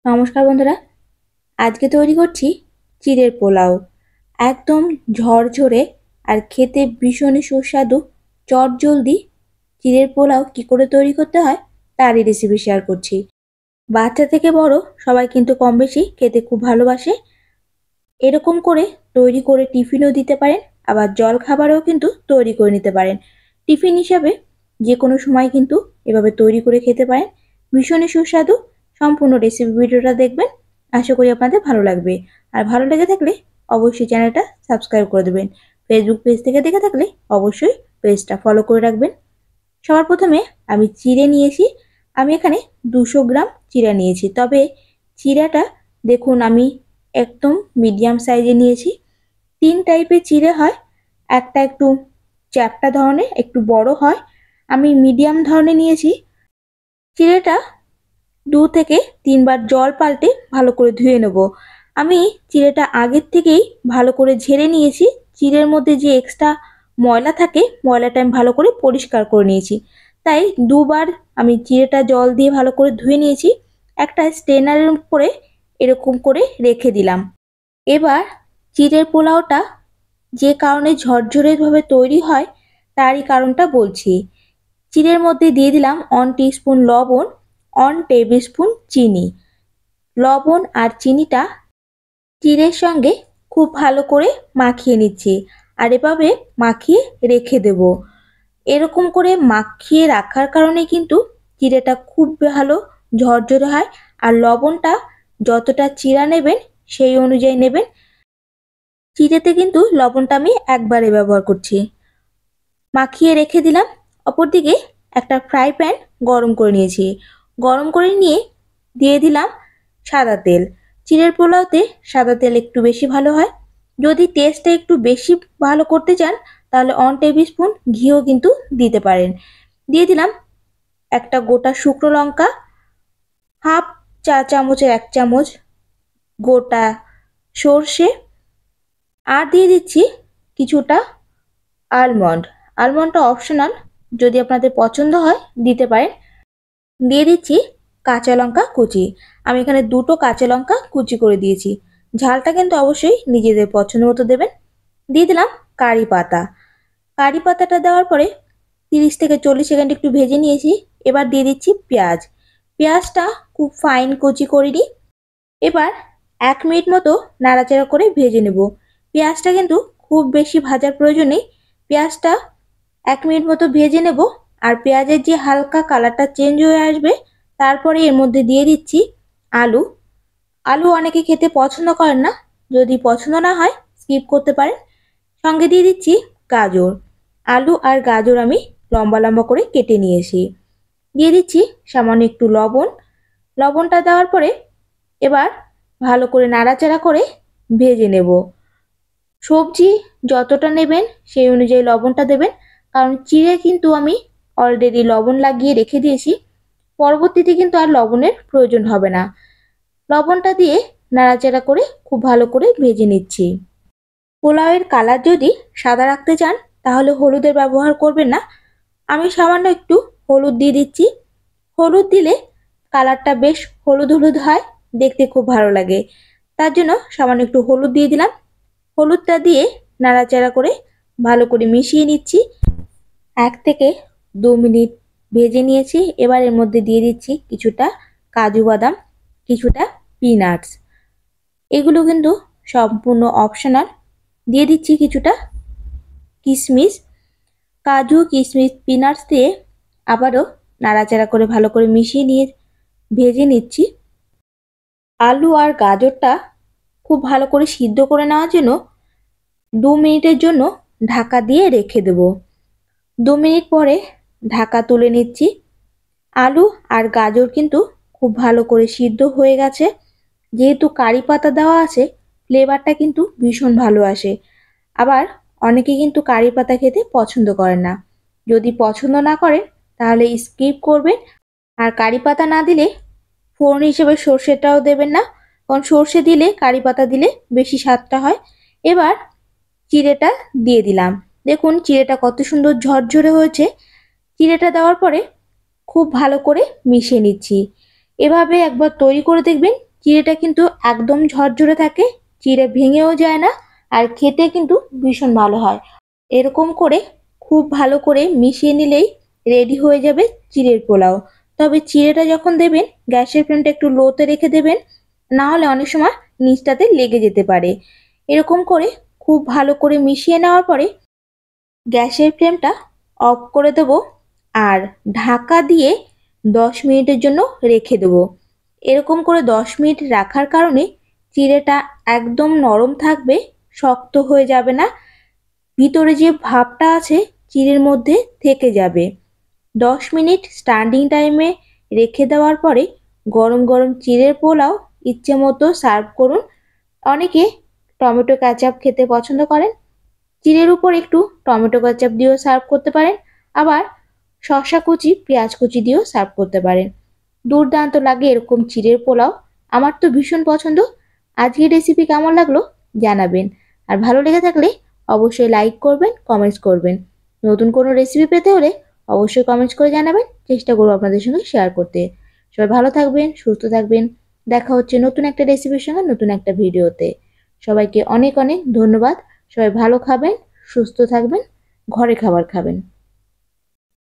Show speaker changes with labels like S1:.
S1: নমস্কার বন্ধুরা, আজকে তৈরি করছি চিড়ের পোলাও। একদম ঝরঝরে আর খেতে ভীষণই সুস্বাদু চটজলদি চিড়ের পোলাও কি করে তৈরি করতে হয় তারই রেসিপি শেয়ার করছি। বাচ্চা থেকে বড় সবাই কিন্তু কম বেশি খেতে খুব ভালোবাসে। এরকম করে তৈরি করে টিফিনও দিতে পারেন, আবার জল খাবারও কিন্তু তৈরি করে নিতে পারেন। টিফিন হিসাবে যে কোনো সময় কিন্তু এভাবে তৈরি করে খেতে পারেন। ভীষণই সুস্বাদু। সম্পূর্ণ রেসিপি ভিডিওটা দেখবেন, আশা করি আপনাদের ভালো লাগবে। আর ভালো লেগে থাকলে অবশ্যই চ্যানেলটা সাবস্ক্রাইব করে দেবেন। ফেসবুক পেজ থেকে দেখে থাকলে অবশ্যই পেজটা ফলো করে রাখবেন। সবার প্রথমে আমি চিড়ে নিয়েছি। আমি এখানে 200 গ্রাম চিড়া নিয়েছি, তবে চিড়াটা দেখুন আমি একদম মিডিয়াম সাইজে নিয়েছি। 3 টাইপের চিড়ে হয়, একটা একটু চ্যাপ্টা ধরনের, একটু বড় হয়। আমি মিডিয়াম ধরনের নিয়েছি। চিড়েটা 2 থেকে 3 বার জল পাল্টে ভালো করে ধুয়ে নেব। আমি চিড়েটা আগের থেকেই ভালো করে ঝেড়ে নিয়েছি। চিড়ের মধ্যে যে এক্সট্রা ময়লা থাকে, ময়লাটা আমি ভালো করে পরিষ্কার করে নিয়েছি। তাই 2 বার আমি চিড়েটা জল দিয়ে ভালো করে ধুয়ে নিয়েছি। একটা স্ট্রেনারের উপরে এরকম করে রেখে দিলাম। এবার চিড়ের পোলাওটা যে কারণে ঝরঝরেভাবে তৈরি হয় তারই কারণটা বলছি। চিড়ের মধ্যে দিয়ে দিলাম 1 টিস্পুন লবণ, 1 টেবিল স্পুন চিনি। লবণ আর চিনিটা চিড়ের সঙ্গে খুব ভালো করে মাখিয়ে নিচ্ছি, আর এভাবে মাখিয়ে রেখে দেব। এরকম করে মাখিয়ে রাখার কারণে কিন্তু চিড়েটা খুব ভালো ঝরঝরে হয়। আর লবণটা যতটা চিড়া নেবেন সেই অনুযায়ী নেবেন। চিড়েতে কিন্তু লবণটা আমি একবারে ব্যবহার করছি। মাখিয়ে রেখে দিলাম। অপরদিকে একটা ফ্রাই প্যান গরম করে নিয়েছি। গরম করে নিয়ে দিয়ে দিলাম সাদা তেল। চিড়ের পোলাওতে সাদা তেল একটু বেশি ভালো হয়। যদি টেস্টটা একটু বেশি ভালো করতে চান তাহলে 1 টেবিল স্পুন ঘিও কিন্তু দিতে পারেন। দিয়ে দিলাম একটা গোটা শুকনো লঙ্কা, হাফ চা চামচের 1 চামচ গোটা সর্ষে, আর দিয়ে দিচ্ছি কিছুটা আলমন্ড। আলমন্ডটা অপশনাল, যদি আপনাদের পছন্দ হয় দিতে পারেন। দিয়ে দিচ্ছি কাঁচা লঙ্কা কুচি। আমি এখানে 2টো কাঁচা লঙ্কা কুচি করে দিয়েছি। ঝালটা কিন্তু অবশ্যই নিজেদের পছন্দ মতো দেবেন। দিয়ে দিলাম কারি পাতা। কারি পাতাটা দেওয়ার পরে 30 থেকে 40 সেকেন্ড একটু ভেজে নিয়েছি। এবার দিয়ে দিচ্ছি পেঁয়াজ। পেঁয়াজটা খুব ফাইন কুচি করিনি। এবার 1 মিনিট মতো নাড়াচাড়া করে ভেজে নেব। পেঁয়াজটা কিন্তু খুব বেশি ভাজার প্রয়োজন নেই। পেঁয়াজটা 1 মিনিট মতো ভেজে নেব। আর পেঁয়াজের যে হালকা কালারটা চেঞ্জ হয়ে আসবে তারপরে এর মধ্যে দিয়ে দিচ্ছি আলু। আলু অনেকে খেতে পছন্দ করেন না, যদি পছন্দ না হয় স্কিপ করতে পারেন। সঙ্গে দিয়ে দিচ্ছি গাজর। আলু আর গাজর আমি লম্বা লম্বা করে কেটে নিয়েছি। দিয়ে দিচ্ছি সামান্য একটু লবণ। লবণটা দেওয়ার পরে এবার ভালো করে নাড়াচাড়া করে ভেজে নেব। সবজি যতটা নেবেন সেই অনুযায়ী লবণটা দেবেন, কারণ চিড়ে কিন্তু আমি অলরেডি লবণ লাগিয়ে রেখে দিয়েছি। পরবর্তীতে কিন্তু আর লবণের প্রয়োজন হবে না। লবণটা দিয়ে নাড়াচাড়া করে খুব ভালো করে ভেজে নিচ্ছি। পোলাওয়ের কালার যদি সাদা রাখতে চান তাহলে হলুদের ব্যবহার করবেন না। আমি সামান্য একটু হলুদ দিয়ে দিচ্ছি। হলুদ দিলে কালারটা বেশ হলুদ হলুদ হয়, দেখতে খুব ভালো লাগে। তার জন্য সামান্য একটু হলুদ দিয়ে দিলাম। হলুদটা দিয়ে নাড়াচাড়া করে ভালো করে মিশিয়ে নিচ্ছি। 1 থেকে 2 মিনিট ভেজে নিয়েছি। এবার এর মধ্যে দিয়ে দিচ্ছি কিছুটা কাজু বাদাম, কিছুটা পিনাটস। এগুলো কিন্তু সম্পূর্ণ অপশনাল। দিয়ে দিচ্ছি কিছুটা কিশমিশ। কাজু, কিশমিশ, পিনাটস দিয়ে আবারও নাড়াচাড়া করে ভালো করে মিশিয়ে নিয়ে ভেজে নিচ্ছি। আলু আর গাজরটা খুব ভালো করে সিদ্ধ করে নেওয়ার জন্য 2 মিনিটের জন্য ঢাকা দিয়ে রেখে দেব। 2 মিনিট পরে ঢাকা তুলে নিচ্ছি। আলু আর গাজর কিন্তু খুব ভালো করে সিদ্ধ হয়ে গেছে। যেহেতু কারি পাতা দেওয়া আছে, ফ্লেভারটা কিন্তু ভীষণ ভালো আসে। আবার অনেকে কিন্তু কারি পাতা খেতে পছন্দ করেন না। যদি পছন্দ না করেন তাহলে স্কিপ করবেন। আর কারি পাতা না দিলে ফোড়ন হিসেবে সর্ষেটাও দেবেন না, কারণ সর্ষে দিলে কারি পাতা দিলে বেশি স্বাদটা হয়। এবার চিড়েটা দিয়ে দিলাম। দেখুন চিড়েটা কত সুন্দর ঝরঝরে হয়েছে। চিড়েটা দেওয়ার পরে খুব ভালো করে মিশিয়ে নিচ্ছি। এভাবে একবার তৈরি করে দেখবেন, চিড়েটা কিন্তু একদম ঝরঝরে থাকে, চিড়ে ভেঙেও যায় না, আর খেতে কিন্তু ভীষণ ভালো হয়। এরকম করে খুব ভালো করে মিশিয়ে নিলেই রেডি হয়ে যাবে চিড়ের পোলাও। তবে চিড়েটা যখন দেবেন গ্যাসের ফ্লেমটা একটু লোতে রেখে দেবেন, না হলে অনেক সময় নিচটাতে লেগে যেতে পারে। এরকম করে খুব ভালো করে মিশিয়ে নেওয়ার পরে গ্যাসের ফ্লেমটা অফ করে দেবো আর ঢাকা দিয়ে 10 মিনিটের জন্য রেখে দেবো। এরকম করে 10 মিনিট রাখার কারণে চিড়েটা একদম নরম থাকবে, শক্ত হয়ে যাবে না, ভিতরে যে ভাবটা আছে চিড়ের মধ্যে থেকে যাবে। 10 মিনিট স্ট্যান্ডিং টাইমে রেখে দেওয়ার পরে গরম গরম চিড়ের পোলাও ইচ্ছে মতো সার্ভ করুন। অনেকে টমেটো কেচাপ খেতে পছন্দ করেন, চিড়ের উপর একটু টমেটো কেচাপ দিয়েও সার্ভ করতে পারেন, আবার শসা কুচি পেঁয়াজ কুচি দিয়েও সার্ভ করতে পারেন। দুর্দান্ত লাগে এরকম চিড়ের পোলাও, আমার তো ভীষণ পছন্দ। আজকের রেসিপি কেমন লাগলো জানাবেন, আর ভালো লেগে থাকলে অবশ্যই লাইক করবেন, কমেন্টস করবেন। নতুন কোনো রেসিপি পেতে হলে অবশ্যই কমেন্টস করে জানাবেন, চেষ্টা করবো আপনাদের সঙ্গে শেয়ার করতে। সবাই ভালো থাকবেন, সুস্থ থাকবেন। দেখা হচ্ছে নতুন একটা রেসিপির সঙ্গে নতুন একটা ভিডিওতে। সবাইকে অনেক অনেক ধন্যবাদ। সবাই ভালো খাবেন, সুস্থ থাকবেন, ঘরে খাবার খাবেন।